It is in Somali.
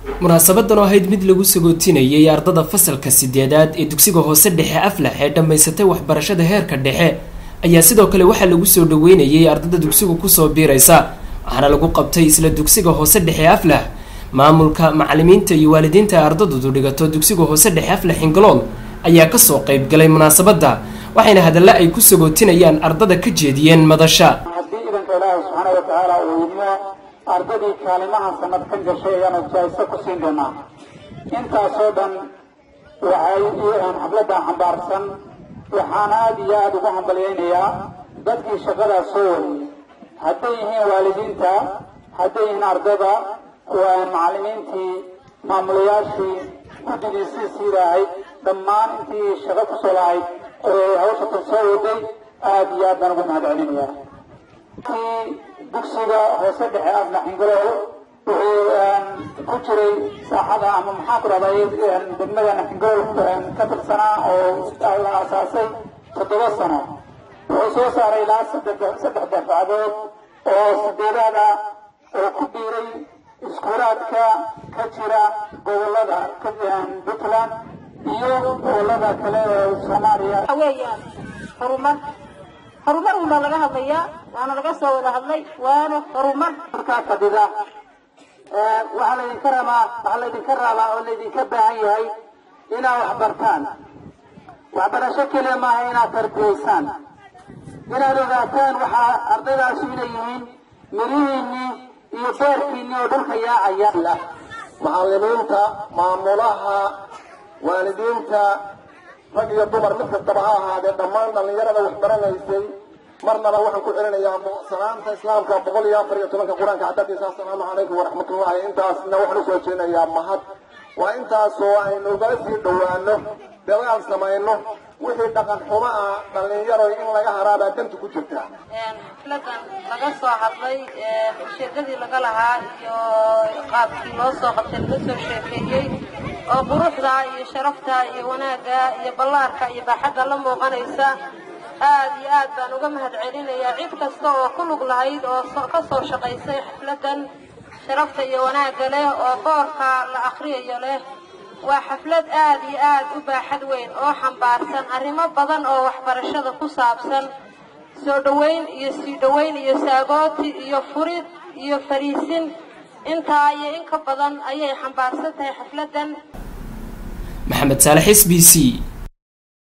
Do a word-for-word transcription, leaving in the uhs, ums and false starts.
munaasabadan oo ahayd mid lagu sagootinayay ardada fasalka sideedaad ee dugsiga hoose dhexe Aflax ee dhameysatay waxbarashada heerka dhexe ayaa sidoo kale waxa lagu soo dhaweynayay ardada dugsiga ku soo biiraysa waxaana lagu qabtay isla dugsiga hoose dhexe Aflax maamulka macallimiinta iyo waalidiinta ardadu dhigato dugsiga hoose dhexe Aflax Ingalool ayaa ka soo qayb galay munaasabada waxayna hadalla ay ku sagootinayaan ardada ka jeediyeen madasha ardadii kaalimaha sanad ka gashay ayaan jayso ku siin doonaa intaasoo dhan waxay iyaan xafladda xambaarsan waxaan aad iyo aad ugu hambaleynayaa dadkii shaqadaas soo waday hadday yihiin waalidiinta hadday yihiin ardada waa macallimiintii maamulayaashii guddigii sii siirahay dhammaan intii shaqo ku soo lahayd ee hawsha tan soo waday aad iyo aad baan ugu mahadcelinayaa dugsiga hoose dhexe Aflax Ingalool wuxuu ku jiray saaxada ama maxaa ku raadayay degmada Ingalool ka tirsanaa oo la asaasay toddoba sano wuxuu soo saaray ilaa saddex dafcadood oo sideedaad ah oo ku biiray iskuulaadka ka jira gobolada Puntland iyo gobolada kale ee Soomaaliya horumar horumar uma laga hadlayaa waana laga soo wada hadlay waana horumar ka fadhida ee waxa la idin karamaa waxa la idin karaba oo la idin ka baahan yahay inaad wax bartaan waxbarasho kale ma aha inaad tarbiyeysaan inaad ogaataan waxa ardaydaasi inay yihiin mirihiinni iyo beerkiinni oo dhulka yaacaya macallimiinta maamulaha waalidiinta rag iyo dumar mid kastaba ha ahaadee dhammaan dhallinyarada wax baranaysay marnaba waxaan ku celinayaa salaamta islaamka boqol iyo afar iyo tobanka qur-aanka cadadiisa assalaamu calaykum waraxmatullahi intaasna waxaan usoo jeedinayaa mahad waa intaasoo aynu ugala sii dhowaano dadaal samayno wixii dhaqan xumo ah dhallinyaro in laga haraabaa danta ku jirta xafladan laga soo hadlay ujeedadii laga lahaa iyo qaabkii loo soo qabtay laga soo sheekeeyey oo quruxda iyo sharafta iyo wanaagga iyo ballaarka iyo baaxadda la muuqanaysa aad iyo aad baan uga mahadcelinayaa cid kasta oo ku lug lahayd oo ka soo shaqaysay xafladan sharafta iyo wanaagga leh oo boorka la akhriyayo leh waa xaflad aad iyo aad u baaxad weyn oo xambaarsan arrimo badan oo waxbarashada ku saabsan soo dhaweyn iyo sii dhaweyn iyo saagooti iyo furid iyo fariisin intaa iyo in ka badan ayay xambaarsan tahay xafladan Maxamed Saalax S B C